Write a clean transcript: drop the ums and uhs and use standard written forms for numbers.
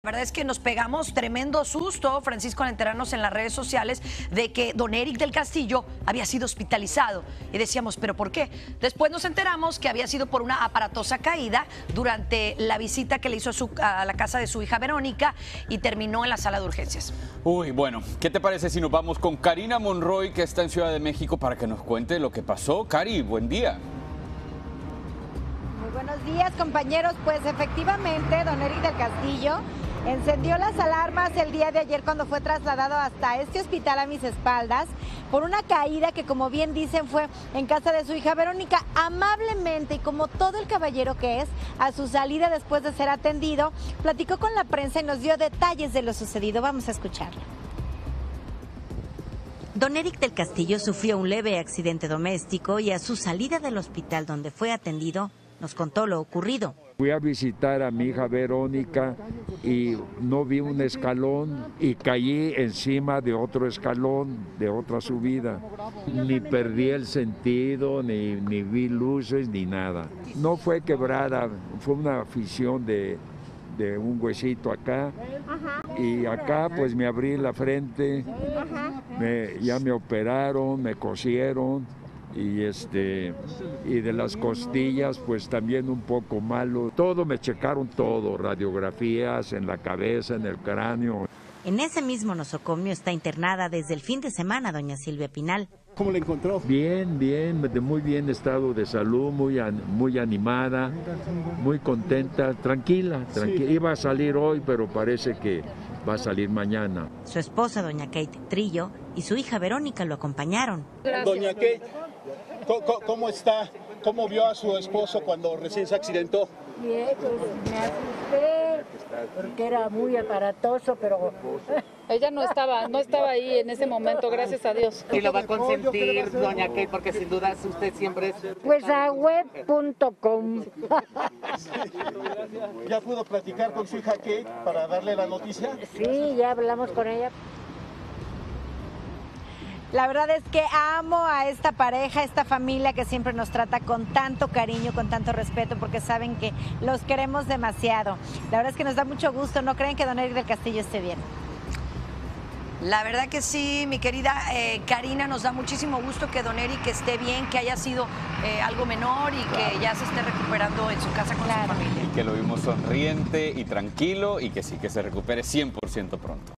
La verdad es que nos pegamos tremendo susto, Francisco, al enterarnos en las redes sociales de que don Eric del Castillo había sido hospitalizado. Y decíamos, ¿pero por qué? Después nos enteramos que había sido por una aparatosa caída durante la visita que le hizo a la casa de su hija Verónica y terminó en la sala de urgencias. Uy, bueno, ¿qué te parece si nos vamos con Karina Monroy, que está en Ciudad de México, para que nos cuente lo que pasó? Cari, buen día. Muy buenos días, compañeros. Pues efectivamente, don Eric del Castillo encendió las alarmas el día de ayer cuando fue trasladado hasta este hospital a mis espaldas por una caída que, como bien dicen, fue en casa de su hija Verónica. Amablemente, y como todo el caballero que es, a su salida después de ser atendido, platicó con la prensa y nos dio detalles de lo sucedido. Vamos a escucharlo. Don Eric del Castillo sufrió un leve accidente doméstico y a su salida del hospital donde fue atendido, nos contó lo ocurrido. Fui a visitar a mi hija Verónica y no vi un escalón y caí encima de otro escalón, de otra subida. Ni perdí el sentido, ni vi luces, ni nada. No fue quebrada, fue una fisión de un huesito acá. Y acá pues me abrí la frente, ya me operaron, me cosieron. Y de las costillas pues también un poco malo. Todo me checaron, todo, radiografías en la cabeza, en el cráneo. En ese mismo nosocomio está internada desde el fin de semana doña Silvia Pinal. ¿Cómo la encontró? Bien, de muy bien estado de salud, muy animada, muy contenta, tranquila. Sí. Iba a salir hoy, pero parece que va a salir mañana. Su esposa, doña Kate Trillo, y su hija Verónica lo acompañaron. Gracias. Doña Kate, ¿cómo está? ¿Cómo vio a su esposo cuando recién se accidentó? Bien, pues me asusté porque era muy aparatoso, pero ella no estaba ahí en ese momento, gracias a Dios. Y lo va a consentir, doña Kate, porque sin duda usted siempre es... Pues a web.com. ¿Ya pudo platicar con su hija Kate para darle la noticia? Sí, ya hablamos con ella. La verdad es que amo a esta pareja, a esta familia que siempre nos trata con tanto cariño, con tanto respeto, porque saben que los queremos demasiado. La verdad es que nos da mucho gusto. ¿No creen que don Eric del Castillo esté bien? La verdad que sí, mi querida Karina, nos da muchísimo gusto que don Eric esté bien, que haya sido algo menor y que ya se esté recuperando en su casa con su familia. Y que lo vimos sonriente y tranquilo y que sí, que se recupere 100% pronto.